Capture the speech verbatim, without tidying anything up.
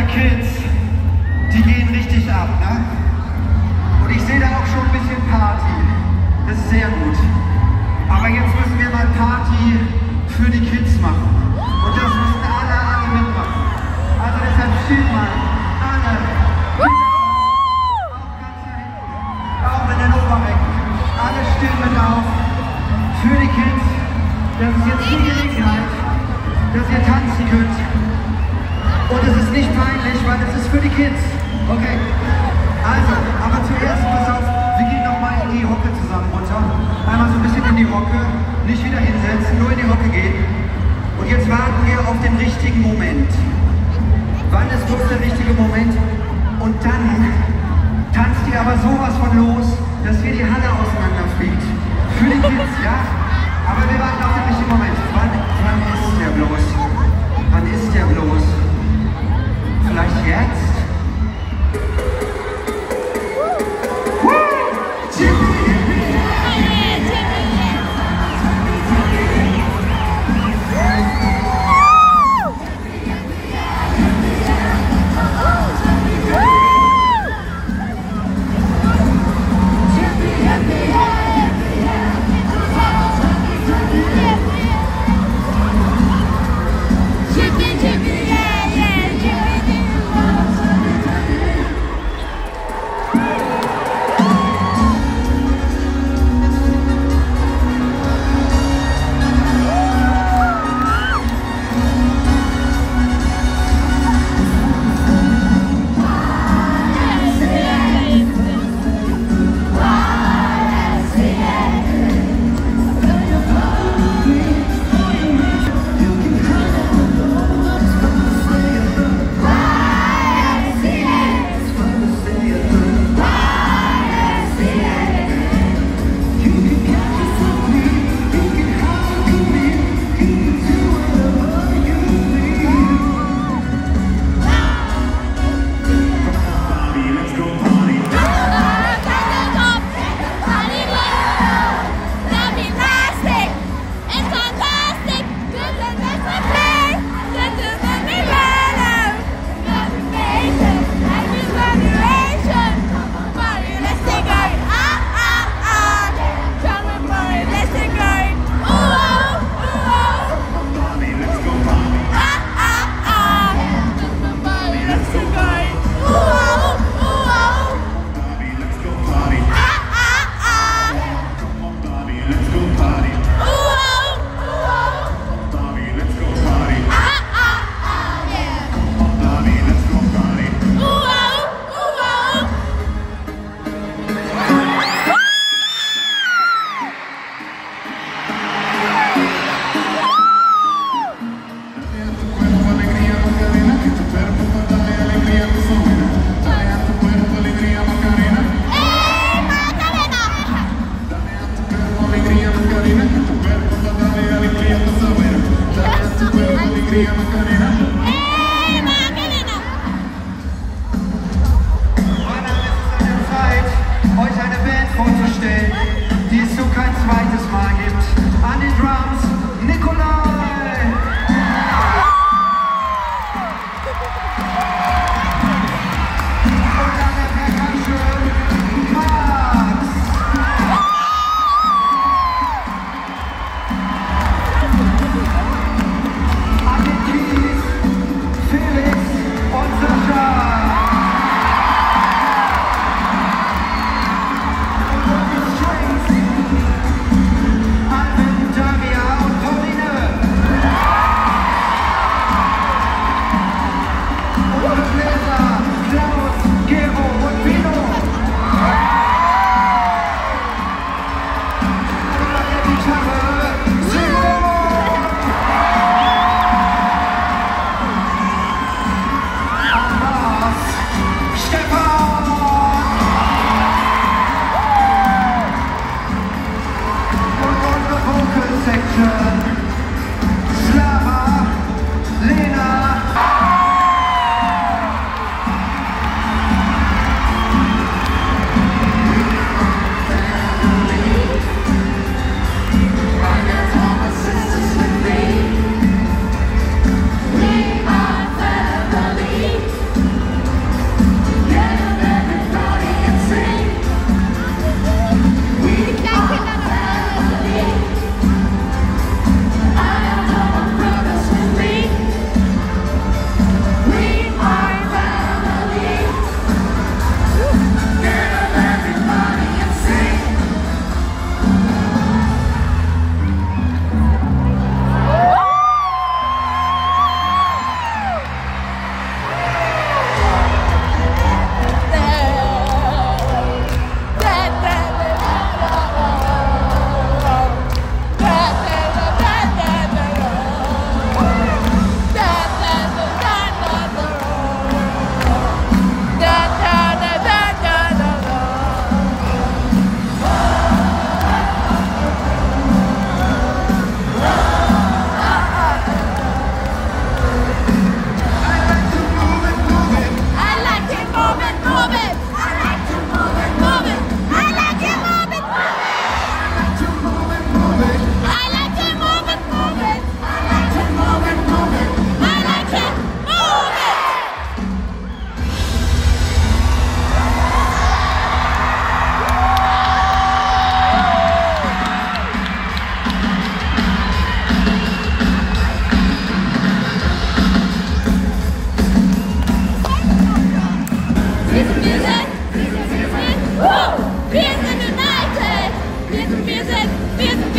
Kids, die gehen richtig ab, ne? Und ich sehe da auch schon ein bisschen Party. Das ist sehr gut. Aber jetzt müssen wir mal Party für die Kids machen. Und das müssen alle, alle mitmachen. Also deshalb steht mal alle. Auch ganz da hinten. Auch in den Oberrecken. Alle stehen mit auf. Für die Kids. Das ist jetzt die Gelegenheit, dass ihr tanzen könnt. Und es ist nicht peinlich, weil es ist für die Kids. Okay. Also, aber zuerst, pass auf, wir gehen nochmal in die Hocke zusammen runter. Einmal so ein bisschen in die Hocke, nicht wieder hinsetzen, nur in die Hocke gehen. Und jetzt warten wir auf den richtigen Moment. Wann ist bloß der richtige Moment? Und dann tanzt ihr aber sowas von los, dass hier die Halle auseinanderfliegt. Für die Kids, ja? Aber wir warten auf den richtigen Moment. Wann, wann ist der bloß? Wann ist der bloß? Vielleicht jetzt? Keys. Wir sind